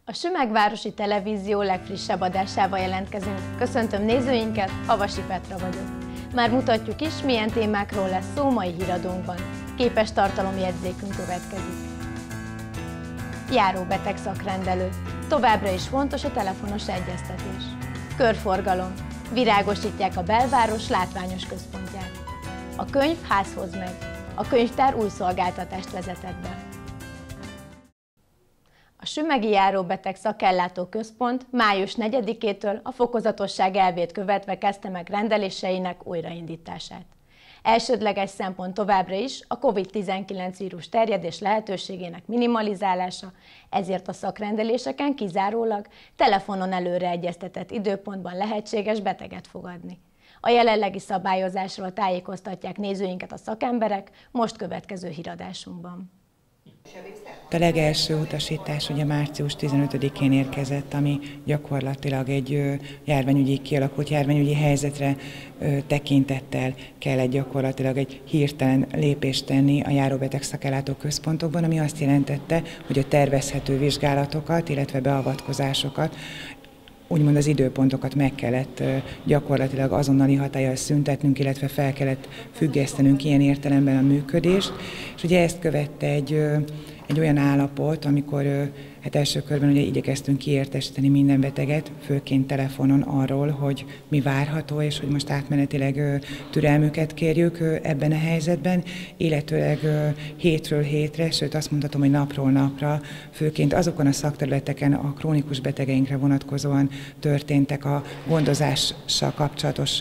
A Sümegvárosi Televízió legfrissebb adásával jelentkezünk. Köszöntöm nézőinket, Havasi Petra vagyok. Már mutatjuk is, milyen témákról lesz szó mai híradónkban. Képes tartalomjegyzékünk következik. Járóbeteg szakrendelő. Továbbra is fontos a telefonos egyeztetés. Körforgalom. Virágosítják a belváros látványos központját. A könyv házhoz megy. A könyvtár új szolgáltatást vezetett be. A Sümegi Járóbeteg Szakellátó Központ május 4-től a fokozatosság elvét követve kezdte meg rendeléseinek újraindítását. Elsődleges szempont továbbra is a COVID-19 vírus terjedés lehetőségének minimalizálása, ezért a szakrendeléseken kizárólag telefonon előre egyeztetett időpontban lehetséges beteget fogadni. A jelenlegi szabályozásról tájékoztatják nézőinket a szakemberek most következő híradásunkban. A legelső utasítás ugye március 15-én érkezett, ami gyakorlatilag egy kialakult járványügyi helyzetre tekintettel kellett gyakorlatilag egy hirtelen lépést tenni a járóbeteg szakellátó központokban, ami azt jelentette, hogy a tervezhető vizsgálatokat, illetve beavatkozásokat, úgymond az időpontokat meg kellett gyakorlatilag azonnali hatállyal szüntetnünk, illetve fel kellett függesztenünk ilyen értelemben a működést. És ugye ezt követte egy olyan állapot, amikor első körben ugye igyekeztünk kiértesíteni minden beteget, főként telefonon arról, hogy mi várható, és hogy most átmenetileg türelmüket kérjük ebben a helyzetben, illetőleg hétről hétre, sőt azt mondhatom, hogy napról napra, főként azokon a szakterületeken a krónikus betegeinkre vonatkozóan történtek a gondozással kapcsolatos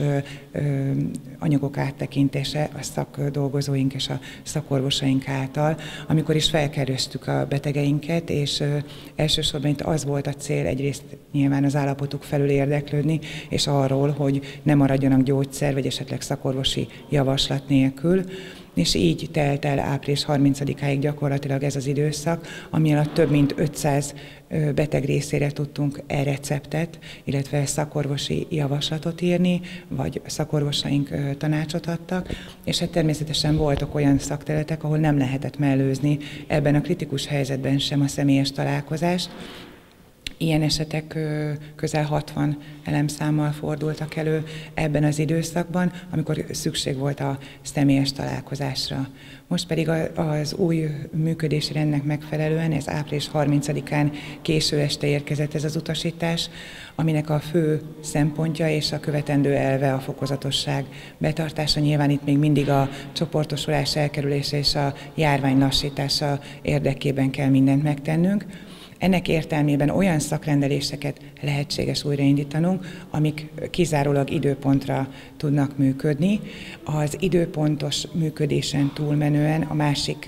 anyagok áttekintése a szakdolgozóink és a szakorvosaink által, amikor is felkerestük a betegeinket, és elsősorban itt az volt a cél, egyrészt nyilván az állapotuk felül érdeklődni, és arról, hogy ne maradjanak gyógyszer, vagy esetleg szakorvosi javaslat nélkül. És így telt el április 30-áig gyakorlatilag ez az időszak, ami alatt több mint 500 beteg részére tudtunk e-receptet, illetve szakorvosi javaslatot írni, vagy szakorvosaink tanácsot adtak, és hát természetesen voltak olyan szakterületek, ahol nem lehetett mellőzni ebben a kritikus helyzetben sem a személyes találkozást. Ilyen esetek közel 60 elemszámmal fordultak elő ebben az időszakban, amikor szükség volt a személyes találkozásra. Most pedig az új működési rendnek megfelelően, ez április 30-án késő este érkezett ez az utasítás, aminek a fő szempontja és a követendő elve a fokozatosság betartása. Nyilván itt még mindig a csoportosulás elkerülése és a járvány lassítása érdekében kell mindent megtennünk. Ennek értelmében olyan szakrendeléseket lehetséges újraindítanunk, amik kizárólag időpontra tudnak működni. Az időpontos működésen túlmenően a másik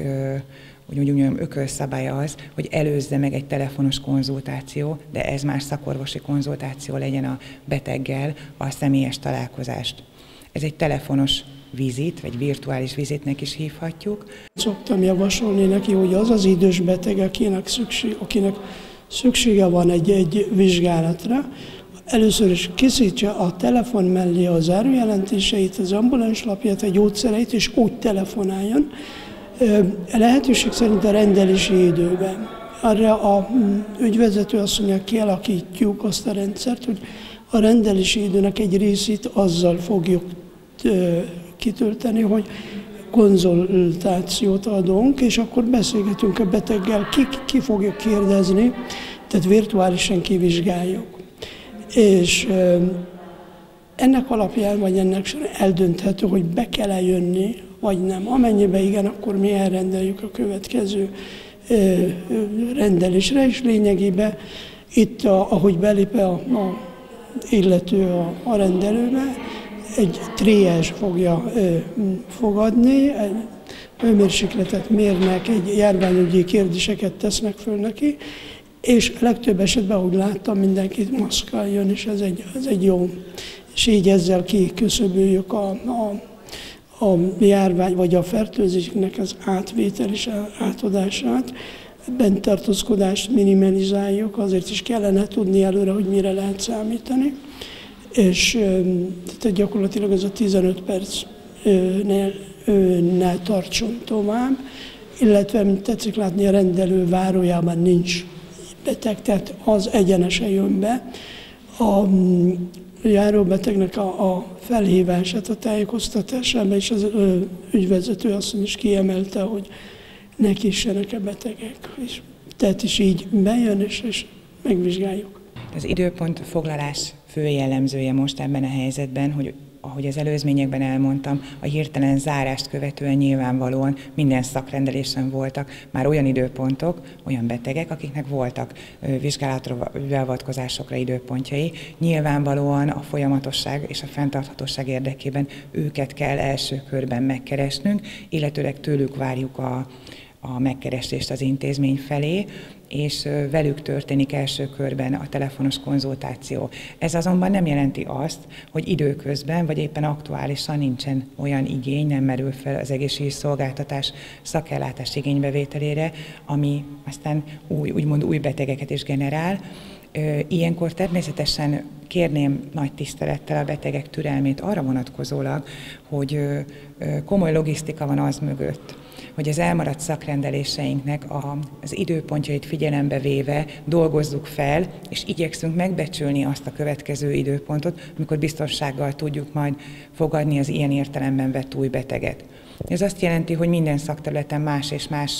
ökölszabálya az, hogy előzze meg egy telefonos konzultáció, de ez már szakorvosi konzultáció legyen a beteggel, a személyes találkozást. Ez egy telefonos vizit, vagy virtuális vizitnek is hívhatjuk. Szoktam javasolni neki, hogy az az idős beteg, akinek szüksége van egy vizsgálatra, először is készítse a telefon mellé az zárójelentéseit, az ambulanslapját, a gyógyszereit, és úgy telefonáljon. Lehetőség szerint a rendelési időben. Arra a ügyvezető azt mondja, kialakítjuk azt a rendszert, hogy a rendelési időnek egy részét azzal fogjuk kitölteni, hogy konzultációt adunk, és akkor beszélgetünk a beteggel, ki fogja kérdezni, tehát virtuálisan kivizsgáljuk. És ennek alapján, vagy ennek során eldönthető, hogy be kell-e jönni, vagy nem. Amennyiben igen, akkor mi elrendeljük a következő rendelésre, és lényegében itt, ahogy belép a illető a rendelőbe, egy triázs fogja fogadni, hőmérsékletet mérnek, egy járványügyi kérdéseket tesznek föl neki, és legtöbb esetben, ahogy láttam, mindenkit maszkkal jön, és ez egy jó. És így ezzel kiküszöböljük a járvány vagy a fertőzésnek az átvétel és átadását, benttartózkodást minimalizáljuk, azért is kellene tudni előre, hogy mire lehet számítani. És tehát gyakorlatilag ez a 15 percnél ne tartson tovább, illetve, mint tetszik látni, a rendelő várójában nincs beteg, tehát az egyenesen jön be. A járóbetegnek a felhívását, a tájékoztatásában, és az ügyvezető asszony is kiemelte, hogy ne kissenek-e betegek. És tehát is így bejön, és megvizsgáljuk. Az időpontfoglalás fő jellemzője most ebben a helyzetben, hogy ahogy az előzményekben elmondtam, a hirtelen zárást követően nyilvánvalóan minden szakrendelésen voltak már olyan időpontok, olyan betegek, akiknek voltak vizsgálatra, beavatkozásokra időpontjai. Nyilvánvalóan a folyamatosság és a fenntarthatóság érdekében őket kell első körben megkeresnünk, illetőleg tőlük várjuk a megkeresést az intézmény felé, és velük történik első körben a telefonos konzultáció. Ez azonban nem jelenti azt, hogy időközben, vagy éppen aktuálisan nincsen olyan igény, nem merül fel az egészségügyi szolgáltatás szakellátás igénybevételére, ami aztán úgymond új betegeket is generál. Ilyenkor természetesen kérném nagy tisztelettel a betegek türelmét arra vonatkozólag, hogy komoly logisztika van az mögött, hogy az elmaradt szakrendeléseinknek az időpontjait figyelembe véve dolgozzuk fel, és igyekszünk megbecsülni azt a következő időpontot, amikor biztonsággal tudjuk majd fogadni az ilyen értelemben vett új beteget. Ez azt jelenti, hogy minden szakterületen más és más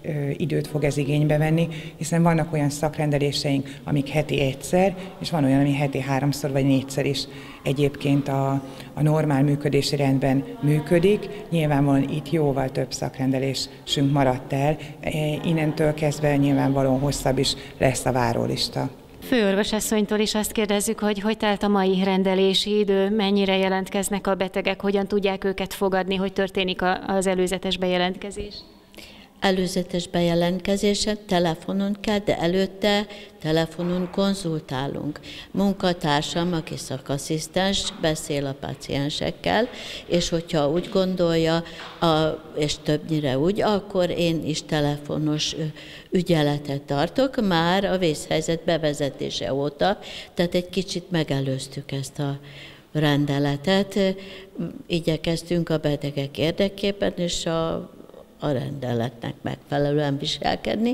időt fog ez igénybe venni, hiszen vannak olyan szakrendeléseink, amik heti egyszer, és van olyan, ami heti 3-szor vagy 4-szer is egyébként a normál működési rendben működik. Nyilvánvalóan itt jóval több szakrendelésünk maradt el, innentől kezdve nyilvánvalóan hosszabb is lesz a várólista. Főorvosasszonytól is azt kérdezzük, hogy telt a mai rendelési idő, mennyire jelentkeznek a betegek, hogyan tudják őket fogadni, hogy történik az előzetes bejelentkezés? Előzetes bejelentkezésen telefonon kell, de előtte telefonon konzultálunk. Munkatársam, aki szakasszisztens, beszél a páciensekkel, és hogyha úgy gondolja, és többnyire úgy, akkor én is telefonos ügyeletet tartok, már a vészhelyzet bevezetése óta, tehát egy kicsit megelőztük ezt a rendeletet. Igyekeztünk a betegek érdekében, és a rendeletnek megfelelően viselkedni,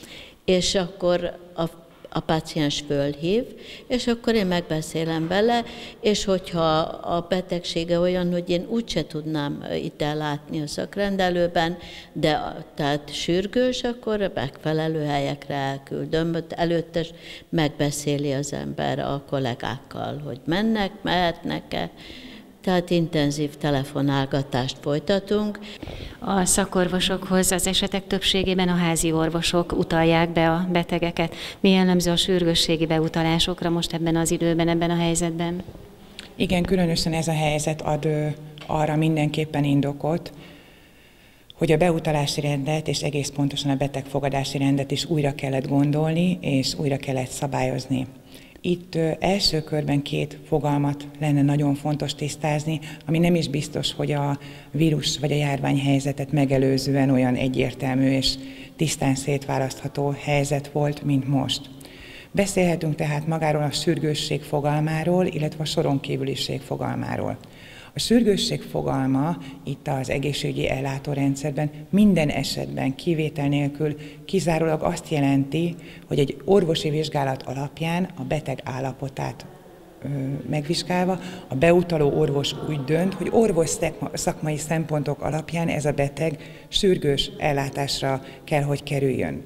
és akkor a páciens fölhív, és akkor én megbeszélem vele, és hogyha a betegsége olyan, hogy én úgyse tudnám itt ellátni a szakrendelőben, de tehát sürgős, akkor megfelelő helyekre elküldöm. Előtte megbeszéli az ember a kollégákkal, hogy mennek, mehetnek-e, tehát intenzív telefonálgatást folytatunk. A szakorvosokhoz az esetek többségében a házi orvosok utalják be a betegeket. Mi jellemző a sürgősségi beutalásokra most ebben az időben, ebben a helyzetben? Igen, különösen ez a helyzet ad arra mindenképpen indokot, hogy a beutalási rendet és egész pontosan a betegfogadási rendet is újra kellett gondolni, és újra kellett szabályozni. Itt első körben 2 fogalmat lenne nagyon fontos tisztázni, ami nem is biztos, hogy a vírus vagy a járványhelyzetet megelőzően olyan egyértelmű és tisztán szétválasztható helyzet volt, mint most. Beszélhetünk tehát magáról a sürgősség fogalmáról, illetve a soron kívüliség fogalmáról. A sürgősség fogalma itt az egészségügyi ellátórendszerben minden esetben kivétel nélkül kizárólag azt jelenti, hogy egy orvosi vizsgálat alapján a beteg állapotát megvizsgálva, a beutaló orvos úgy dönt, hogy orvos szakmai szempontok alapján ez a beteg sürgős ellátásra kell, hogy kerüljön.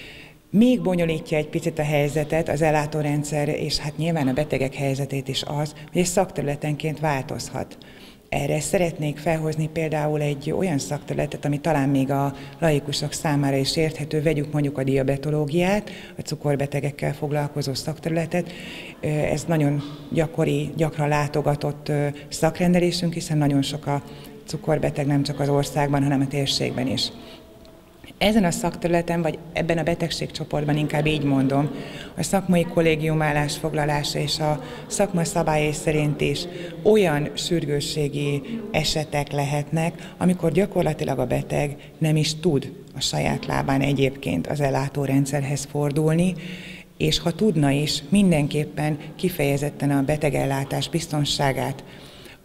Még bonyolítja egy picit a helyzetet, az ellátórendszer, és hát nyilván a betegek helyzetét is az, hogy ez szakterületenként változhat. Erre szeretnék felhozni például egy olyan szakterületet, ami talán még a laikusok számára is érthető, vegyük mondjuk a diabetológiát, a cukorbetegekkel foglalkozó szakterületet. Ez nagyon gyakran látogatott szakrendelésünk, hiszen nagyon sok a cukorbeteg nem csak az országban, hanem a térségben is. Ezen a szakterületen, vagy ebben a betegségcsoportban inkább így mondom, a szakmai kollégium állásfoglalása és a szakma szabályai szerint is olyan sürgősségi esetek lehetnek, amikor gyakorlatilag a beteg nem is tud a saját lábán egyébként az ellátórendszerhez fordulni, és ha tudna is, mindenképpen kifejezetten a betegellátás biztonságát,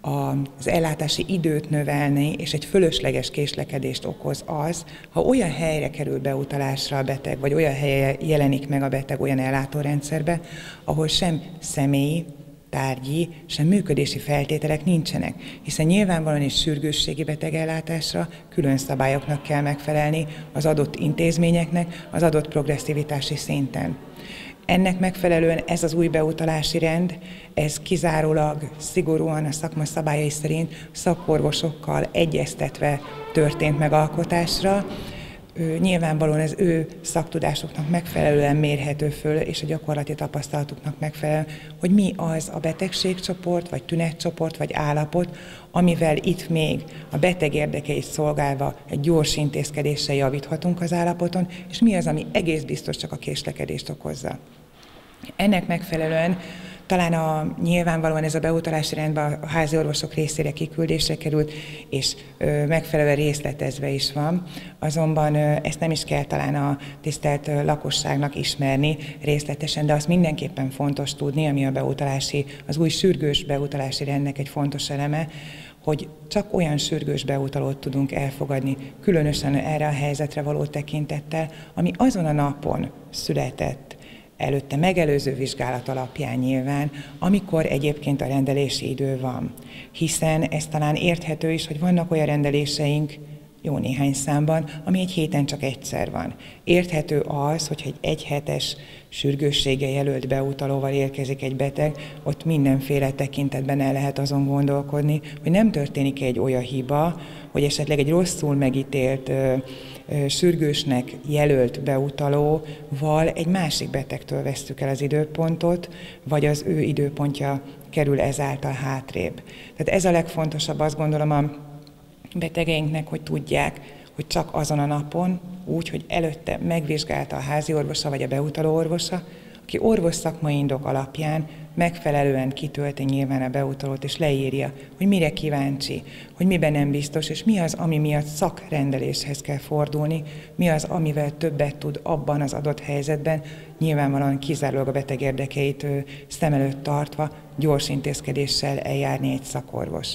az ellátási időt növelni, és egy fölösleges késlekedést okoz az, ha olyan helyre kerül beutalásra a beteg, vagy olyan helyen jelenik meg a beteg olyan ellátórendszerbe, ahol sem személyi, tárgyi, sem működési feltételek nincsenek, hiszen nyilvánvalóan egy sürgősségi betegellátásra külön szabályoknak kell megfelelni az adott intézményeknek az adott progresszivitási szinten. Ennek megfelelően ez az új beutalási rend, ez kizárólag szigorúan a szakma szabályai szerint szakorvosokkal egyeztetve történt megalkotásra. Nyilvánvalóan az ő szaktudásuknak megfelelően mérhető föl, és a gyakorlati tapasztalatuknak megfelelően, hogy mi az a betegségcsoport, vagy tünetcsoport, vagy állapot, amivel itt még a beteg érdekeit szolgálva egy gyors intézkedéssel javíthatunk az állapoton, és mi az, ami egész biztos csak a késlekedést okozza. Ennek megfelelően talán nyilvánvalóan ez a beutalási rendben a házi orvosok részére kiküldésre került, és megfelelően részletezve is van, azonban ezt nem is kell talán a tisztelt lakosságnak ismerni részletesen, de azt mindenképpen fontos tudni, ami az új sürgős beutalási rendnek egy fontos eleme, hogy csak olyan sürgős beutalót tudunk elfogadni, különösen erre a helyzetre való tekintettel, ami azon a napon született, előtte megelőző vizsgálat alapján nyilván, amikor egyébként a rendelési idő van. Hiszen ez talán érthető is, hogy vannak olyan rendeléseink, jó néhány számban, ami egy héten csak egyszer van. Érthető az, hogyha egy egyhetes sürgősséggel jelölt beutalóval érkezik egy beteg, ott mindenféle tekintetben el lehet azon gondolkodni, hogy nem történik egy olyan hiba, hogy esetleg egy rosszul megítélt sürgősnek jelölt beutalóval egy másik betegtől vesztük el az időpontot, vagy az ő időpontja kerül ezáltal hátrébb. Tehát ez a legfontosabb, azt gondolom a betegeinknek, hogy tudják, hogy csak azon a napon, úgy, hogy előtte megvizsgálta a házi orvosa vagy a beutaló orvosa, aki orvos szakmai indok alapján megfelelően kitölti nyilván a beutalót, és leírja, hogy mire kíváncsi, hogy miben nem biztos, és mi az, ami miatt szakrendeléshez kell fordulni, mi az, amivel többet tud abban az adott helyzetben, nyilvánvalóan kizárólag a beteg érdekeit szem előtt tartva, gyors intézkedéssel eljárni egy szakorvos.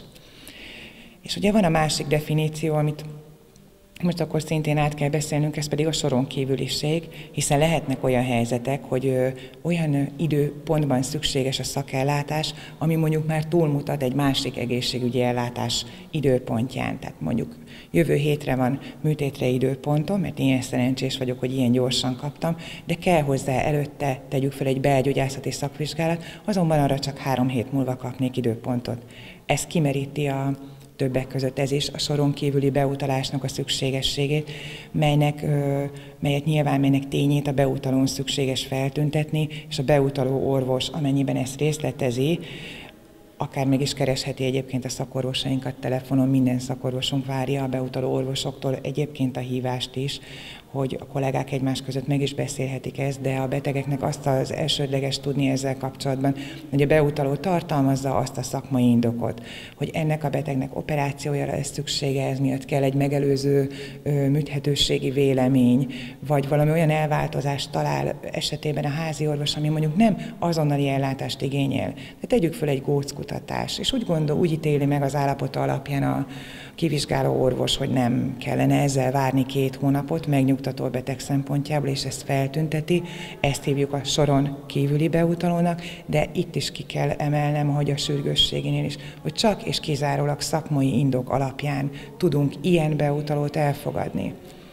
És ugye van a másik definíció, amit most akkor szintén át kell beszélnünk, ez pedig a soron kívüliség, hiszen lehetnek olyan helyzetek, hogy olyan időpontban szükséges a szakellátás, ami mondjuk már túlmutat egy másik egészségügyi ellátás időpontján. Tehát mondjuk jövő hétre van műtétre időpontom, mert ilyen szerencsés vagyok, hogy ilyen gyorsan kaptam, de kell hozzá előtte tegyük fel egy belgyógyászati szakvizsgálat, azonban arra csak 3 hét múlva kapnék időpontot. Ez kimeríti többek között ez is a soron kívüli beutalásnak a szükségességét, melynek tényét a beutalón szükséges feltüntetni, és a beutaló orvos, amennyiben ezt részletezi, akár meg is keresheti egyébként a szakorvosainkat telefonon, minden szakorvosunk várja a beutaló orvosoktól egyébként a hívást is, hogy a kollégák egymás között meg is beszélhetik ezt, de a betegeknek azt az elsődleges tudni ezzel kapcsolatban, hogy a beutaló tartalmazza azt a szakmai indokot, hogy ennek a betegnek operációjára lesz szüksége, ez miatt kell egy megelőző műthetőségi vélemény, vagy valami olyan elváltozást talál esetében a házi orvos, ami mondjuk nem azonnali ellátást igényel. De tegyük föl egy góckutatás, és úgy ítéli meg az állapota alapján a kivizsgáló orvos, hogy nem kellene ezzel várni 2 hónapot, megnyugtató a beteg szempontjából, és ezt feltünteti. Ezt hívjuk a soron kívüli beutalónak, de itt is ki kell emelnem, hogy a sürgősségénél is, hogy csak és kizárólag szakmai indok alapján tudunk ilyen beutalót elfogadni.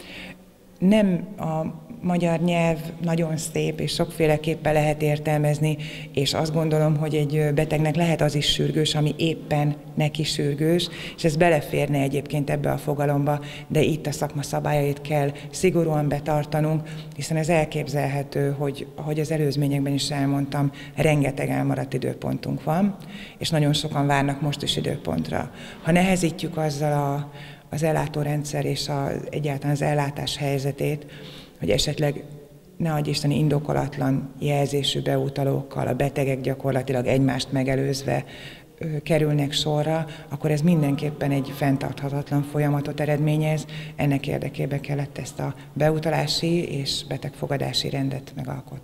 Nem a magyar nyelv nagyon szép, és sokféleképpen lehet értelmezni, és azt gondolom, hogy egy betegnek lehet az is sürgős, ami éppen neki sürgős, és ez beleférne egyébként ebbe a fogalomba, de itt a szakma szabályait kell szigorúan betartanunk, hiszen ez elképzelhető, hogy ahogy az előzményekben is elmondtam, rengeteg elmaradt időpontunk van, és nagyon sokan várnak most is időpontra. Ha nehezítjük azzal az ellátórendszer és egyáltalán az ellátás helyzetét, hogy esetleg ne adj Isten indokolatlan jelzésű beutalókkal a betegek gyakorlatilag egymást megelőzve kerülnek sorra, akkor ez mindenképpen egy fenntarthatatlan folyamatot eredményez. Ennek érdekében kellett ezt a beutalási és betegfogadási rendet megalkotni.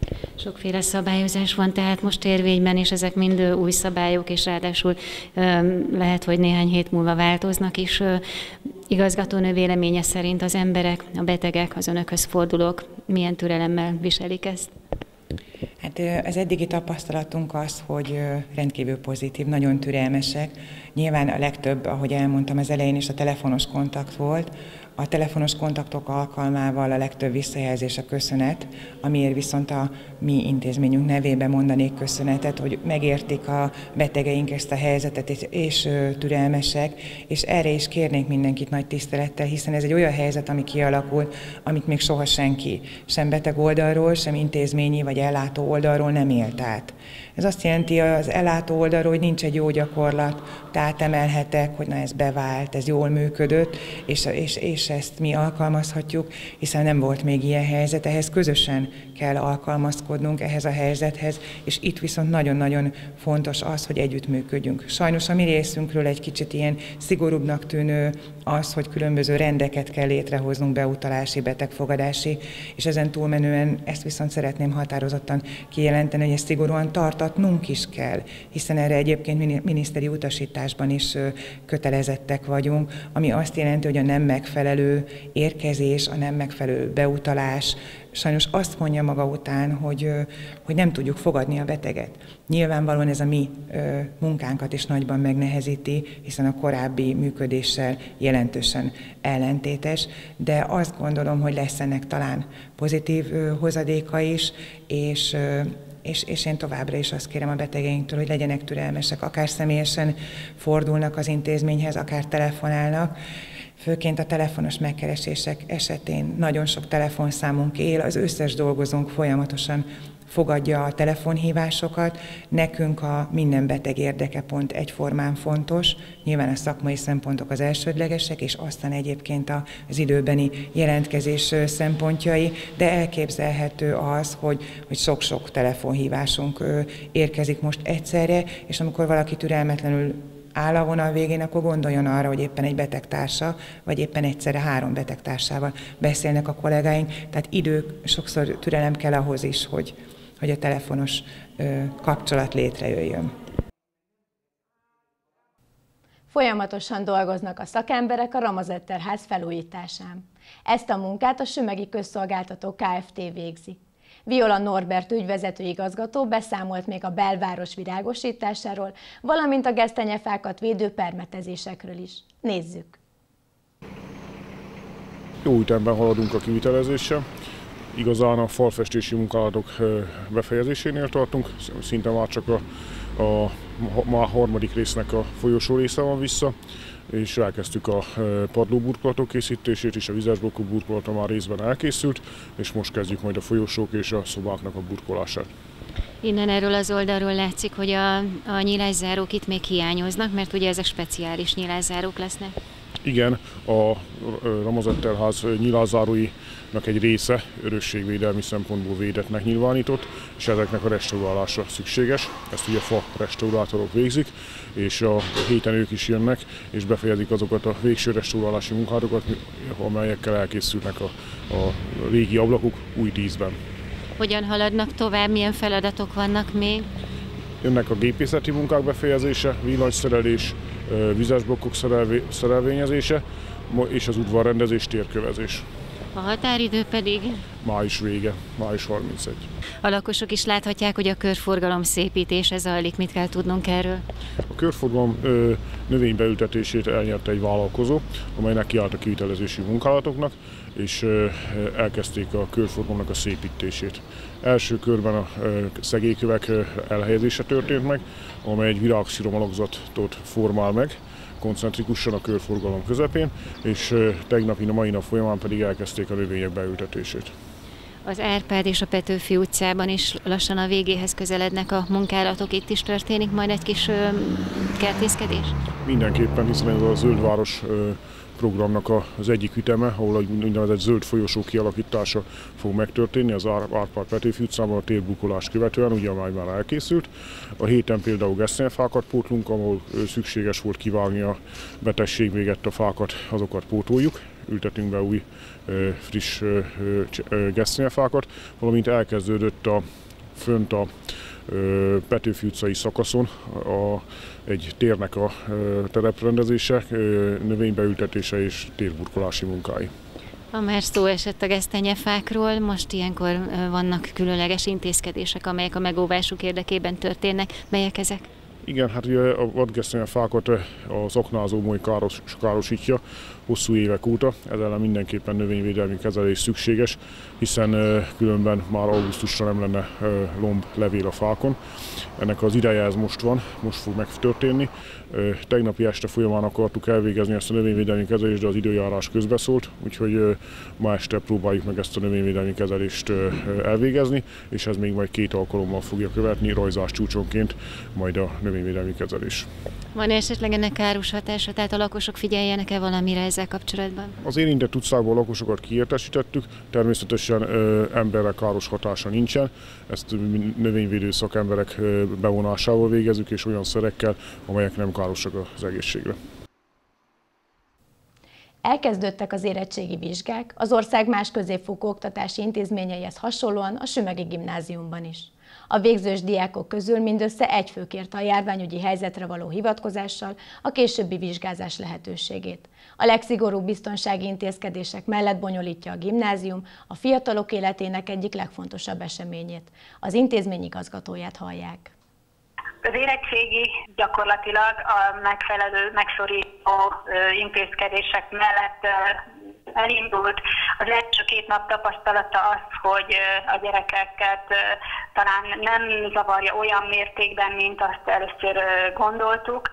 Sokféle szabályozás van tehát most érvényben, és ezek mind új szabályok, és ráadásul lehet, hogy néhány hét múlva változnak is. Igazgatónő véleménye szerint az emberek, a betegek, az önökhöz fordulók milyen türelemmel viselik ezt? Hát az eddigi tapasztalatunk az, hogy rendkívül pozitív, nagyon türelmesek. Nyilván a legtöbb, ahogy elmondtam az elején is, a telefonos kontakt volt. A telefonos kontaktok alkalmával a legtöbb visszajelzés a köszönet, amiért viszont a mi intézményünk nevében mondanék köszönetet, hogy megértik a betegeink ezt a helyzetet, és türelmesek, és erre is kérnék mindenkit nagy tisztelettel, hiszen ez egy olyan helyzet, ami kialakult, amit még soha senki, sem beteg oldalról, sem intézményi vagy ellátó oldalról nem élt át. Ez azt jelenti az ellátó oldalról, hogy nincs egy jó gyakorlat, átemelhetek, hogy na ez bevált, ez jól működött, és ezt mi alkalmazhatjuk, hiszen nem volt még ilyen helyzet, ehhez közösen kell alkalmazkodnunk ehhez a helyzethez, és itt viszont nagyon-nagyon fontos az, hogy együttműködjünk. Sajnos a mi részünkről egy kicsit ilyen szigorúbbnak tűnő az, hogy különböző rendeket kell létrehoznunk, beutalási, betegfogadási, és ezen túlmenően ezt viszont szeretném határozottan kijelenteni, hogy ezt szigorúan tartatnunk is kell, hiszen erre egyébként miniszteri utasításban is kötelezettek vagyunk, ami azt jelenti, hogy a nem megfelelő érkezés, a nem megfelelő beutalás sajnos azt mondja maga után, hogy nem tudjuk fogadni a beteget. Nyilvánvalóan ez a mi munkánkat is nagyban megnehezíti, hiszen a korábbi működéssel jelentősen ellentétes, de azt gondolom, hogy lesz ennek talán pozitív hozadéka is, és én továbbra is azt kérem a betegeinktől, hogy legyenek türelmesek, akár személyesen fordulnak az intézményhez, akár telefonálnak. Főként a telefonos megkeresések esetén nagyon sok telefonszámunk él, az összes dolgozónk folyamatosan fogadja a telefonhívásokat. Nekünk a minden beteg érdeke pont egyformán fontos. Nyilván a szakmai szempontok az elsődlegesek, és aztán egyébként az időbeni jelentkezés szempontjai, de elképzelhető az, hogy sok-sok telefonhívásunk érkezik most egyszerre, és amikor valaki türelmetlenül áll a vonal végén, akkor gondoljon arra, hogy éppen egy betegtársa, vagy éppen egyszerre 3 betegtársával beszélnek a kollégáink. Tehát sokszor türelem kell ahhoz is, hogy a telefonos kapcsolat létrejöjjön. Folyamatosan dolgoznak a szakemberek a Ramazetterház felújításán. Ezt a munkát a Sümegi Közszolgáltató Kft. Végzi. Viola Norbert ügyvezető igazgató beszámolt még a belváros virágosításáról, valamint a gesztenyefákat védő permetezésekről is. Nézzük! Jó ütemben haladunk a kivitelezéssel. Igazán a falfestési munkálatok befejezésénél tartunk, szinte már csak a harmadik résznek a folyosó része van vissza, és elkezdtük a padlóburkolatok készítését, és a vizesblokkú burkolata már részben elkészült, és most kezdjük majd a folyosók és a szobáknak a burkolását. Innen erről az oldalról látszik, hogy a nyilászárók itt még hiányoznak, mert ugye ezek speciális nyilászárók lesznek. Igen, a Ramazetterház nyilázáróinak egy része örökségvédelmi szempontból védettnek nyilvánított, és ezeknek a restaurálása szükséges. Ezt ugye fa restaurátorok végzik, és a héten ők is jönnek, és befejezik azokat a végső restaurálási munkátokat, amelyekkel elkészülnek a régi ablakok új díszben. Hogyan haladnak tovább, milyen feladatok vannak még? Jönnek a gépészeti munkák befejezése, villanyszerelés, vizesblokkok szerelvényezése és az udvarrendezés, térkövezés. A határidő pedig? Május vége, május 31. A lakosok is láthatják, hogy a körforgalom szépítése zajlik. Mit kell tudnunk erről? A körforgalom növénybeültetését elnyerte egy vállalkozó, amelynek kiállt a kivitelezési munkálatoknak, és elkezdték a körforgalomnak a szépítését. Első körben a szegélykövek elhelyezése történt meg, amely egy virágszírom alakzatot formál meg, koncentrikusan a körforgalom közepén, és tegnapi, a mai nap folyamán pedig elkezdték a növények beültetését. Az Árpád és a Petőfi utcában is lassan a végéhez közelednek a munkálatok, itt is történik majd egy kis kertészkedés? Mindenképpen, hiszen ez a Zöldváros programnak az egyik üteme, ahol egy úgynevezett zöld folyosó kialakítása fog megtörténni az Árpád-Petőfi utcában a térbukolás követően, ugye már elkészült. A héten például gesztenyefákat pótlunk, ahol szükséges volt kivágni a betegség végett a fákat, azokat pótoljuk. Ültetünk be új friss gesztenyefákat, valamint elkezdődött a fönt a Petőfi utcai szakaszon egy térnek a tereprendezése, növénybeültetése és térburkolási munkái. Ha már szó esett a gesztenyefákról, most ilyenkor vannak különleges intézkedések, amelyek a megóvásuk érdekében történnek. Melyek ezek? Igen, hát ugye a vadgesztenyefákat az aknázó moly károsítja hosszú évek óta, ez ellen mindenképpen növényvédelmi kezelés szükséges, hiszen különben már augusztusra nem lenne lomb, levél a fákon. Ennek az ideje ez most van, most fog megtörténni. Tegnapi este folyamán akartuk elvégezni ezt a növényvédelmi kezelést, de az időjárás közbeszólt, úgyhogy ma este próbáljuk meg ezt a növényvédelmi kezelést elvégezni, és ez még majd 2 alkalommal fogja követni, rajzás csúcsonként majd a növényvédelmi kezelés. Van esetleg ennek káros hatása, tehát a lakosok figyeljenek-e valamire ezzel kapcsolatban? Az érintett utcákból a lakosokat kiértesítettük, természetesen emberre káros hatása nincsen, ezt növényvédő szakemberek bevonásával végezzük, és olyan szerekkel, amelyek nem károsak az egészségre. Elkezdődtek az érettségi vizsgák az ország más középfokú oktatási intézményeihez hasonlóan a Sümegi Gimnáziumban is. A végzős diákok közül mindössze 1 fő kérte a járványügyi helyzetre való hivatkozással a későbbi vizsgázás lehetőségét. A legszigorúbb biztonsági intézkedések mellett bonyolítja a gimnázium a fiatalok életének egyik legfontosabb eseményét. Az intézmény igazgatóját hallják. Az érettségi gyakorlatilag a megfelelő, megszorító intézkedések mellett elindult. Az első 2 nap tapasztalata az, hogy a gyerekeket talán nem zavarja olyan mértékben, mint azt először gondoltuk.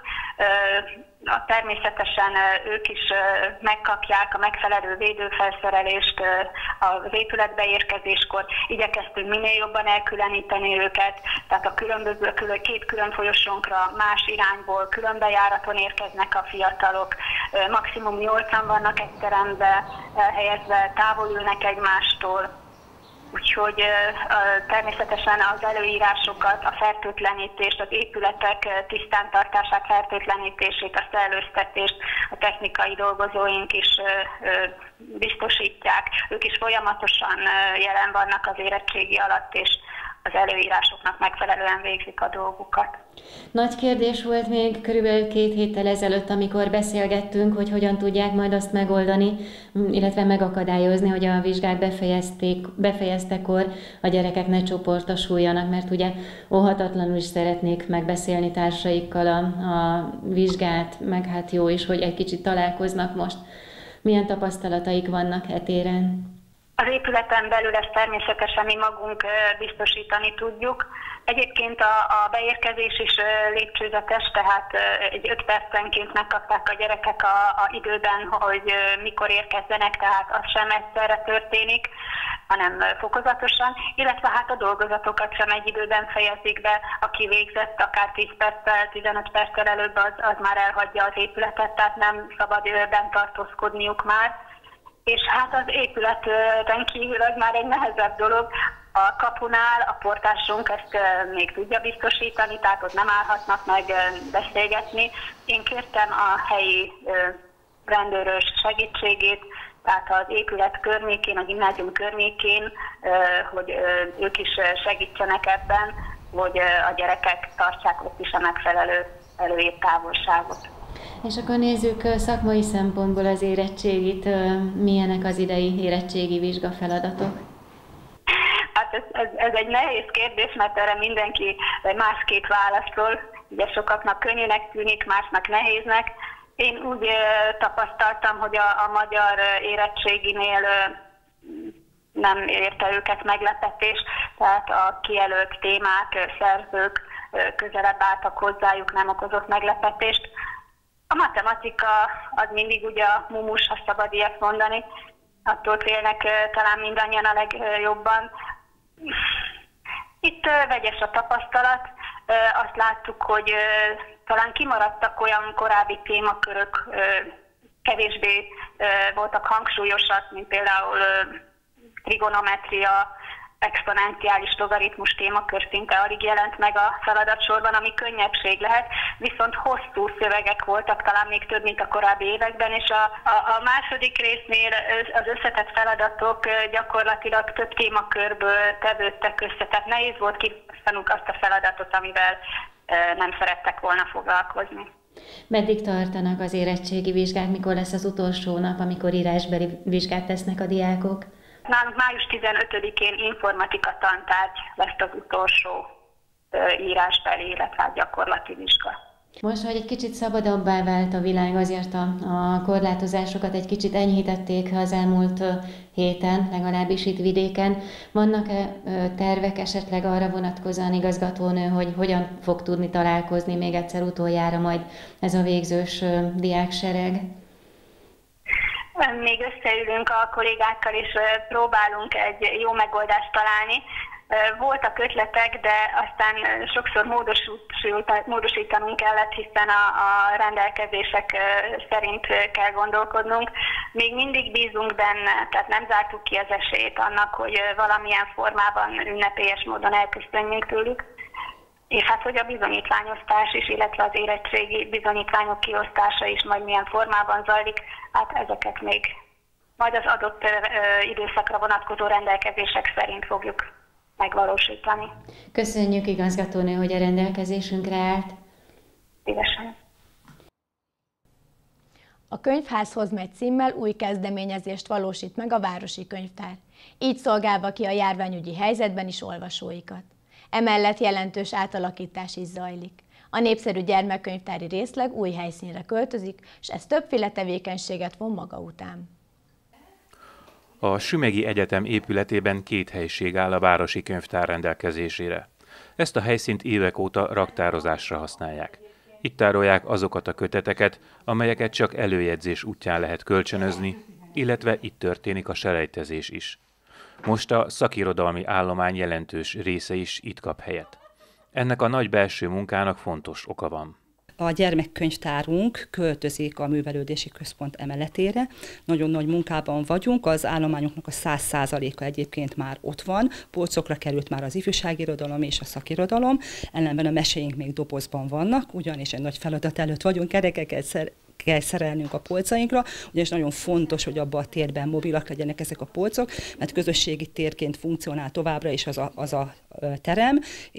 Természetesen ők is megkapják a megfelelő védőfelszerelést az épületbe érkezéskor. Igyekeztünk minél jobban elkülöníteni őket, tehát a különböző 2 külön folyosónkra más irányból különbejáraton érkeznek a fiatalok. Maximum 8-an vannak egy terembe helyezve, távol ülnek egymástól. Úgyhogy természetesen az előírásokat, a fertőtlenítést, az épületek tisztántartását, fertőtlenítését, a szellőztetést a technikai dolgozóink is biztosítják. Ők is folyamatosan jelen vannak az érettségi alatt, és az előírásoknak megfelelően végzik a dolgukat. Nagy kérdés volt még körülbelül 2 héttel ezelőtt, amikor beszélgettünk, hogy hogyan tudják majd azt megoldani, illetve megakadályozni, hogy a vizsgák befejeztekor a gyerekek ne csoportosuljanak, mert ugye óhatatlanul is szeretnék megbeszélni társaikkal a vizsgát, meg hát jó is, hogy egy kicsit találkoznak most. Milyen tapasztalataik vannak e téren? Az épületen belül ezt természetesen mi magunk biztosítani tudjuk. Egyébként a beérkezés is lépcsőzetes, tehát egy 5 percenként megkapták a gyerekek a időben, hogy mikor érkezzenek, tehát az sem egyszerre történik, hanem fokozatosan, illetve hát a dolgozatokat sem egy időben fejezik be, aki végzett akár 10 perccel, 15 perccel előbb, az már elhagyja az épületet, tehát nem szabad bent tartózkodniuk már. És hát az épületen kívül az már egy nehezebb dolog. A kapunál a portásunk ezt még tudja biztosítani, tehát ott nem állhatnak meg beszélgetni. Én kértem a helyi rendőrös segítségét, tehát az épület környékén, a gimnázium környékén, hogy ők is segítsenek ebben, hogy a gyerekek tartsák ott is a megfelelő előírt távolságot. És akkor nézzük szakmai szempontból az érettségit, milyenek az idei érettségi vizsgafeladatok? Hát ez egy nehéz kérdés, mert erre mindenki másképp válaszol. Ugye sokaknak könnyűnek tűnik, másnak nehéznek. Én úgy tapasztaltam, hogy a magyar érettséginél nem érte őket meglepetés, tehát a kijelölt témák, szerzők közelebb álltak hozzájuk, nem okozott meglepetést. A matematika az mindig ugye a mumus, ha szabad ilyet mondani, attól félnek talán mindannyian a legjobban. Itt vegyes a tapasztalat, azt láttuk, hogy talán kimaradtak olyan korábbi témakörök, kevésbé voltak hangsúlyosak, mint például trigonometria, exponenciális logaritmus témakör szinte alig jelent meg a feladatsorban, ami könnyebbség lehet, viszont hosszú szövegek voltak, talán még több, mint a korábbi években, és a második résznél az összetett feladatok gyakorlatilag több témakörből tevődtek össze, tehát nehéz volt kiválasztanunk azt a feladatot, amivel nem szerettek volna foglalkozni. Meddig tartanak az érettségi vizsgák, mikor lesz az utolsó nap, amikor írásbeli vizsgát tesznek a diákok? Nálunk május 15-én informatika tantárgy lesz az utolsó írásbeli, illetve gyakorlati vizsga. Most, hogy egy kicsit szabadabbá vált a világ, azért a korlátozásokat egy kicsit enyhítették az elmúlt héten, legalábbis itt vidéken. Vannak-e tervek esetleg arra vonatkozóan, igazgatónő, hogy hogyan fog tudni találkozni még egyszer utoljára majd ez a végzős diáksereg? Még összeülünk a kollégákkal, és próbálunk egy jó megoldást találni. Voltak ötletek, de aztán sokszor módosítanunk kellett, hiszen a rendelkezések szerint kell gondolkodnunk. Még mindig bízunk benne, tehát nem zártuk ki az esélyt annak, hogy valamilyen formában ünnepélyes módon elköszönjünk tőlük. És hát, hogy a bizonyítványosztás is, illetve az érettségi bizonyítványok kiosztása is majd milyen formában zajlik, hát ezeket még majd az adott időszakra vonatkozó rendelkezések szerint fogjuk megvalósítani. Köszönjük, igazgatónő, hogy a rendelkezésünkre állt. Szívesen. A Könyvházhoz megy címmel új kezdeményezést valósít meg a Városi Könyvtár, így szolgálva ki a járványügyi helyzetben is olvasóikat. Emellett jelentős átalakítás is zajlik. A népszerű gyermekkönyvtári részleg új helyszínre költözik, és ez többféle tevékenységet von maga után. A Sümegi Egyetem épületében 2 helység áll a Városi Könyvtár rendelkezésére. Ezt a helyszínt évek óta raktározásra használják. Itt tárolják azokat a köteteket, amelyeket csak előjegyzés útján lehet kölcsönözni, illetve itt történik a selejtezés is. Most a szakirodalmi állomány jelentős része is itt kap helyet. Ennek a nagy belső munkának fontos oka van. A gyermekkönyvtárunk költözik a művelődési központ emeletére. Nagyon nagy munkában vagyunk, az állományoknak a 100%-a egyébként már ott van, polcokra került már az ifjúságirodalom és a szakirodalom, ellenben a meséink még dobozban vannak, ugyanis egy nagy feladat előtt vagyunk, kerekeket kell szerelnünk a polcainkra, ugyanis nagyon fontos, hogy abban a térben mobilak legyenek ezek a polcok, mert közösségi térként funkcionál továbbra is az a terem,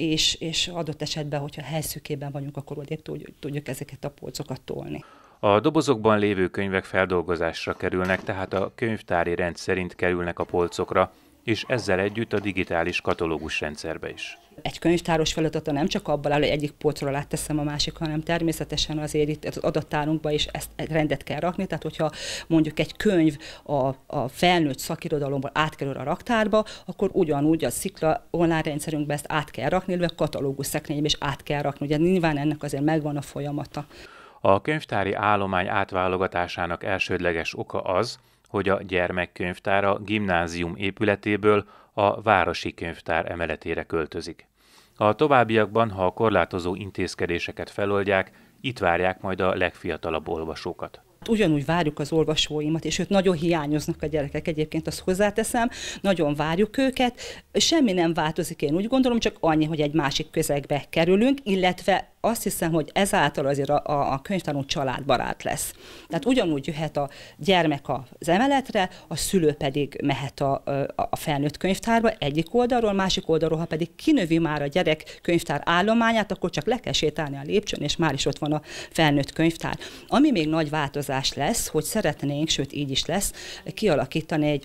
és adott esetben, hogyha helyszükében vagyunk, akkor odébb tudjuk ezeket a polcokat tolni. A dobozokban lévő könyvek feldolgozásra kerülnek, tehát a könyvtári rend szerint kerülnek a polcokra, és ezzel együtt a digitális katalógus rendszerbe is. Egy könyvtáros feladata nem csak abban áll, hogy egyik polcról átteszem a másik, hanem természetesen azért itt az adattárunkba is ezt rendet kell rakni, tehát hogyha mondjuk egy könyv a felnőtt szakirodalomból átkerül a raktárba, akkor ugyanúgy a Szikla online rendszerünkbe ezt át kell rakni, illetve a katalógus szekrénybe is át kell rakni. Ugye nyilván ennek azért megvan a folyamata. A könyvtári állomány átválogatásának elsődleges oka az, hogy a gyermekkönyvtár a gimnázium épületéből a Városi Könyvtár emeletére költözik. A továbbiakban, ha a korlátozó intézkedéseket feloldják, itt várják majd a legfiatalabb olvasókat. Ugyanúgy várjuk az olvasóimat, és ők nagyon hiányoznak a gyerekek, egyébként azt hozzáteszem, nagyon várjuk őket, semmi nem változik, én úgy gondolom, csak annyi, hogy egy másik közegbe kerülünk, illetve azt hiszem, hogy ezáltal azért a könyvtárunk családbarát lesz. Tehát ugyanúgy jöhet a gyermek az emeletre, a szülő pedig mehet a felnőtt könyvtárba egyik oldalról, másik oldalról, ha pedig kinövi már a gyerek könyvtár állományát, akkor csak le kell sétálni a lépcsőn, és már is ott van a felnőtt könyvtár. Ami még nagy változás lesz, hogy szeretnénk, sőt így is lesz, kialakítani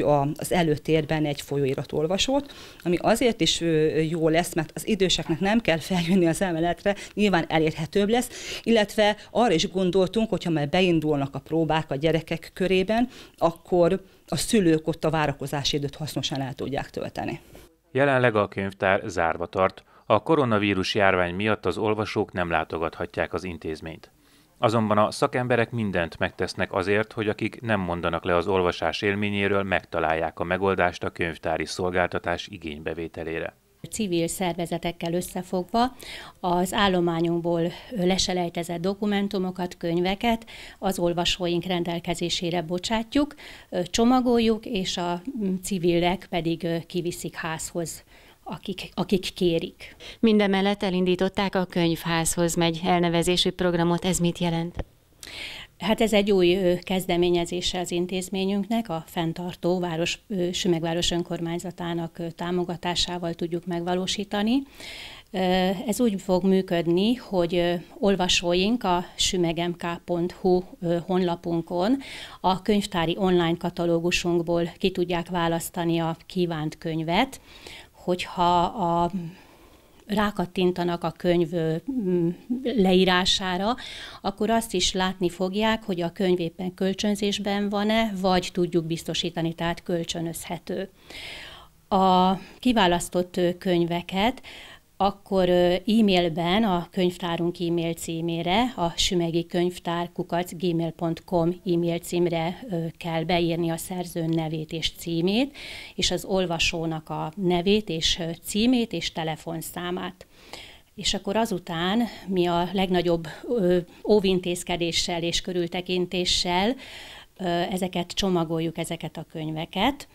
az előtérben egy folyóiratolvasót, ami azért is jó lesz, mert az időseknek nem kell feljönni az emeletre, nyilván elérhetőbb lesz, illetve arra is gondoltunk, hogyha már beindulnak a próbák a gyerekek körében, akkor a szülők ott a várakozási időt hasznosan el tudják tölteni. Jelenleg a könyvtár zárva tart. A koronavírus járvány miatt az olvasók nem látogathatják az intézményt. Azonban a szakemberek mindent megtesznek azért, hogy akik nem mondanak le az olvasás élményéről, megtalálják a megoldást a könyvtári szolgáltatás igénybevételére. Civil szervezetekkel összefogva az állományunkból leselejtezett dokumentumokat, könyveket az olvasóink rendelkezésére bocsátjuk, csomagoljuk, és a civilek pedig kiviszik házhoz, akik kérik. Mindemellett elindították a Könyvházhoz megy elnevezésű programot. Ez mit jelent? Hát ez egy új kezdeményezése az intézményünknek, a fenntartó Sümegváros önkormányzatának támogatásával tudjuk megvalósítani. Ez úgy fog működni, hogy olvasóink a sümegemk.hu honlapunkon a könyvtári online katalógusunkból ki tudják választani a kívánt könyvet, hogyha rákattintanak a könyv leírására, akkor azt is látni fogják, hogy a könyv éppen kölcsönzésben van-e, vagy tudjuk biztosítani, tehát kölcsönözhető. A kiválasztott könyveket akkor e-mailben a könyvtárunk e-mail címére, a sümegikönyvtár@gmail.com e-mail címre kell beírni a szerző nevét és címét, és az olvasónak a nevét és címét és telefonszámát. És akkor azután mi a legnagyobb óvintézkedéssel és körültekintéssel ezeket csomagoljuk, ezeket a könyveket,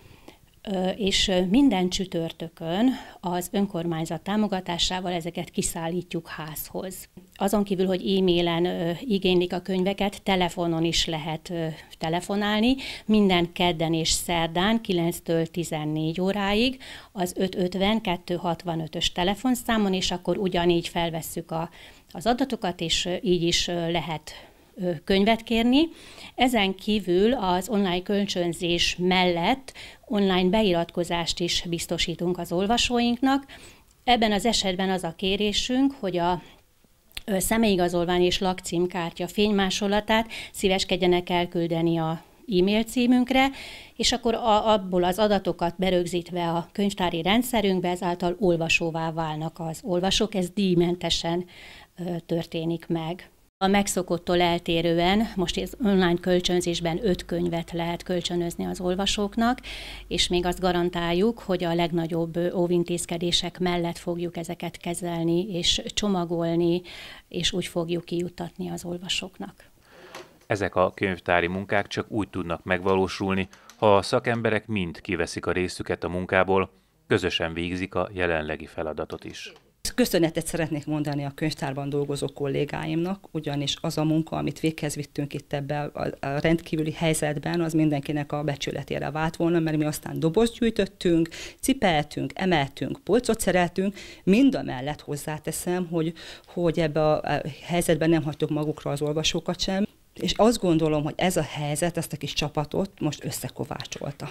és minden csütörtökön az önkormányzat támogatásával ezeket kiszállítjuk házhoz. Azon kívül, hogy e-mailen igénylik a könyveket, telefonon is lehet telefonálni, minden kedden és szerdán 9-től 14 óráig az 550-265-ös telefonszámon, és akkor ugyanígy felvesszük az adatokat, és így is lehet könyvet kérni. Ezen kívül az online kölcsönzés mellett online beiratkozást is biztosítunk az olvasóinknak. Ebben az esetben az a kérésünk, hogy a személyigazolvány és lakcímkártya fénymásolatát szíveskedjenek elküldeni a e-mail címünkre, és akkor abból az adatokat berögzítve a könyvtári rendszerünkbe, ezáltal olvasóvá válnak az olvasók, ez díjmentesen történik meg. A megszokottól eltérően most az online kölcsönzésben 5 könyvet lehet kölcsönözni az olvasóknak, és még azt garantáljuk, hogy a legnagyobb óvintézkedések mellett fogjuk ezeket kezelni és csomagolni, és úgy fogjuk kijuttatni az olvasóknak. Ezek a könyvtári munkák csak úgy tudnak megvalósulni, ha a szakemberek mind kiveszik a részüket a munkából, közösen végzik a jelenlegi feladatot is. Köszönetet szeretnék mondani a könyvtárban dolgozó kollégáimnak, ugyanis az a munka, amit véghez vittünk itt ebben a rendkívüli helyzetben, az mindenkinek a becsületére vált volna, mert mi aztán dobozt gyűjtöttünk, cipeltünk, emeltünk, polcot szereltünk, mind a mellett hozzáteszem, hogy ebben a helyzetben nem hagytuk magukra az olvasókat sem, és azt gondolom, hogy ez a helyzet, ezt a kis csapatot most összekovácsolta.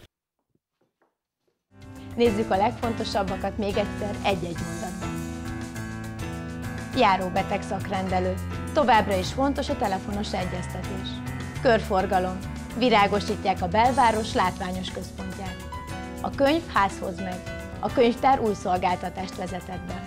Nézzük a legfontosabbakat még egyszer egy-egy mondatban. Járóbeteg szakrendelő. Továbbra is fontos a telefonos egyeztetés. Körforgalom. Virágosítják a belváros látványos központját. A könyv házhoz megy. A könyvtár új szolgáltatást vezetett be.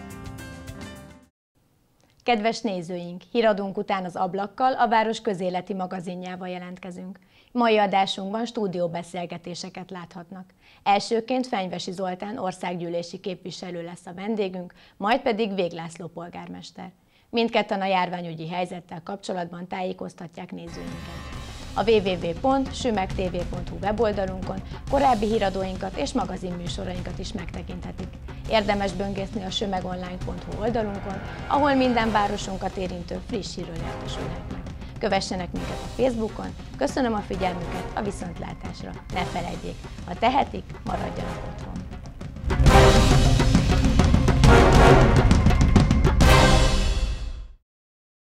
Kedves nézőink, híradónk után az Ablakkal, a város közéleti magazinjával jelentkezünk. Mai adásunkban stúdióbeszélgetéseket láthatnak. Elsőként Fenyvesi Zoltán országgyűlési képviselő lesz a vendégünk, majd pedig Vég László polgármester. Mindketten a járványügyi helyzettel kapcsolatban tájékoztatják nézőinket. A www.sümegtv.hu weboldalunkon korábbi híradóinkat és magazinműsorainkat is megtekinthetik. Érdemes böngészni a sümegonline.hu oldalunkon, ahol minden városunkat érintő friss hírről értesülhetnek. Kövessenek minket a Facebookon, köszönöm a figyelmüket, a viszontlátásra, ne feledjék, ha tehetik, maradjanak otthon.